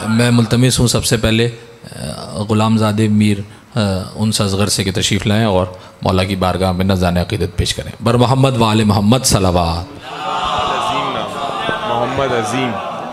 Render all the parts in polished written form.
میں ملتمس ہوں سب سے پہلے غلام زادے میر انس اصغر سے کہ تشریف لائیں اور مولا کی بارگاہ میں نذران عقیدت پیش کریں۔ بر محمد و آل محمد صلوات۔ عظیم نام محمد عظیم۔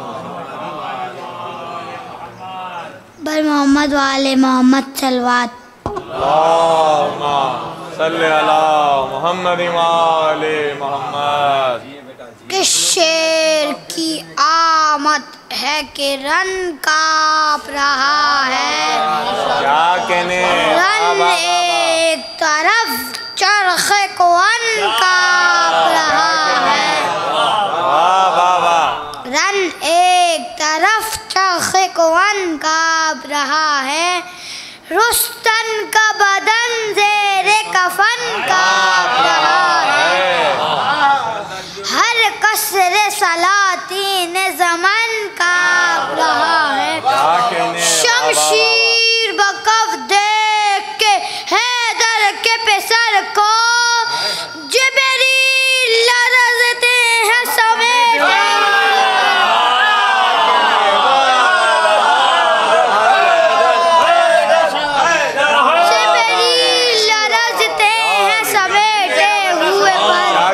بر محمد و آل محمد صلوات۔ اللہم صلی علی محمد و آل محمد۔ کس شیر کی آمد ہے کہ رن کانپ رہا ہے، کیا کہنے رن ایک طرف چرخ کون کانپ رہا ہے، واہ واہ واہ۔ رن ایک طرف چرخ کون کانپ رہا ہے، رستن کا بدن زیر کفن کانپ رہا ہے، ہر کسر سلاطین زمن کانپ رہا ہے، شمشیر بکف دیکھ کے حیدر کے پسر کو جبریل لرزتے ہیں سمیٹے، جبریل لرزتے ہیں سمیٹے ہوئے پر،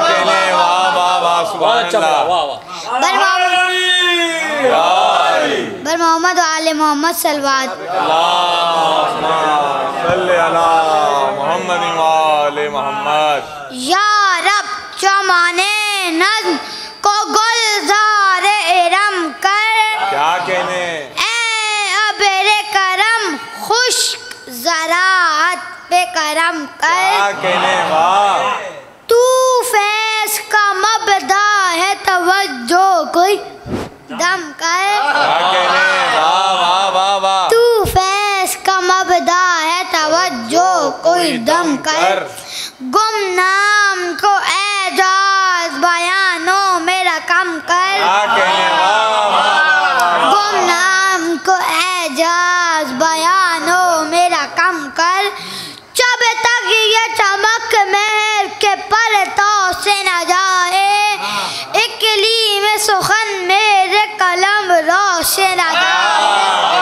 بر محمد و آل محمد صلوات۔ اللہم صلی علی محمد و آل محمد۔ یا رب چمن نظم کو گلزار ارم کر، کیا کہنے اے ابر کرم خشک زراعت پہ کرم کیا کر، کہنے واہ۔ تو فیض کا مبدا ہے توجہ کوئی دم کر، کیا کہنے واہ واہ واہ واہ۔ تو فیض کا مبدا ہے توجہ کوئی دم کر، گمنام کو اعجاز بیانوں میں رقم کر، کیا کہنے واہ واہ۔ گمنام کو اعجاز بیانوں میں رقم کر، جب تک یہ چمک مہر کے پرتو سے نہ جائے، اکلیم سخن میرے قلم روشن نہ جائے،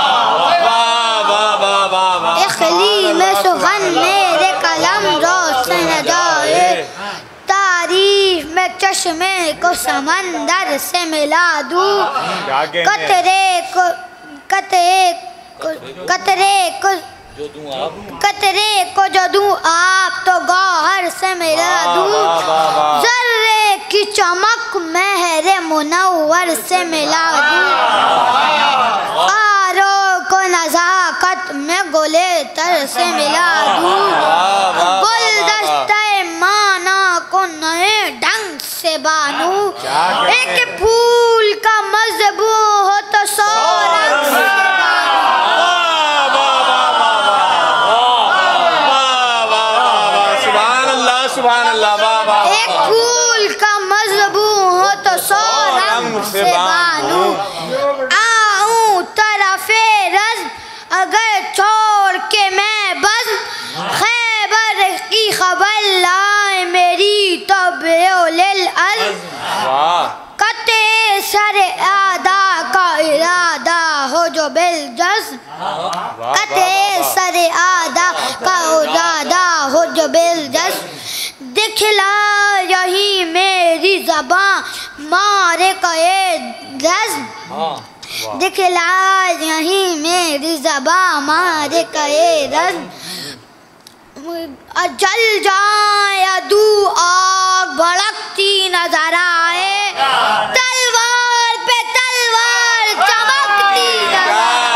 اکلیم سخن میرے قلم روشن نہ جائے، تعریف میں چشمے کو سمندر سے ملا دوں، قطرے کو جو دوں آپ تو گوہر سے ملا دوں، ذرے کی چمک مہر منور سے ملا دوں، آرو کو نزاکت میں گلے تر سے ملا دوں، گلدستہ مانا کو نئے ڈھنگ سے بانوں، ایک پھول کا مذبو ہو تو سو رنگ سے سبحان اللہ واہ واہ۔ ایک پھول کا مذبو ہو تو سو رنگ سے بانوں، آؤں طرف رزم اگر چھوڑ کے میں بزم، خیبر کی خبر لائے میری طبع للعزم، قطع سر اعدا کا ارادہ ہو جو بالجزم، قطع سر اعدا کا ارادہ ہو جو بالجزم، دکھلا یہی میری زباں مارے کئے رزم، دکھلا یہی میری زباں مارے کئے رزم، جل جائیں ادو آگ بھڑکتی نظر آئے، تلوار پہ تلوار چمکتی نظر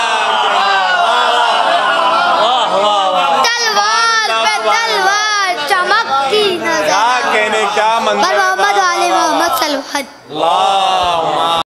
آئے، تلوار پہ تلوار چمکتی نظر آئے، کیا کہنے کیا منظر۔ بر محمد و آل محمد صلوات۔ اللہم